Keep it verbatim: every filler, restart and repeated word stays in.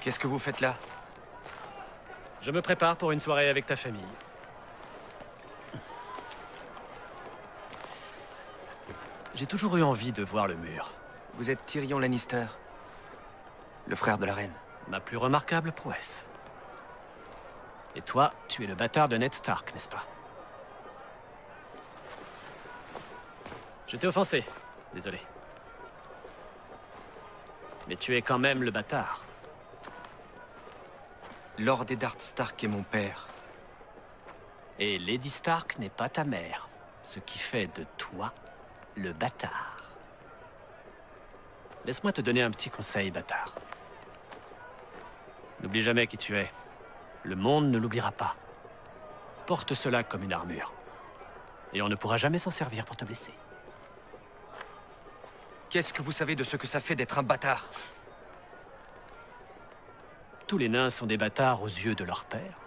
Qu'est-ce que vous faites là? Je me prépare pour une soirée avec ta famille. J'ai toujours eu envie de voir le mur. Vous êtes Tyrion Lannister, le frère de la reine. Ma plus remarquable prouesse. Et toi, tu es le bâtard de Ned Stark, n'est-ce pas? Je t'ai offensé, désolé. Mais tu es quand même le bâtard. Lord Eddard Stark est mon père. Et Lady Stark n'est pas ta mère, ce qui fait de toi le bâtard. Laisse-moi te donner un petit conseil, bâtard. N'oublie jamais qui tu es. Le monde ne l'oubliera pas. Porte cela comme une armure. Et on ne pourra jamais s'en servir pour te blesser. Qu'est-ce que vous savez de ce que ça fait d'être un bâtard? Tous les nains sont des bâtards aux yeux de leur père.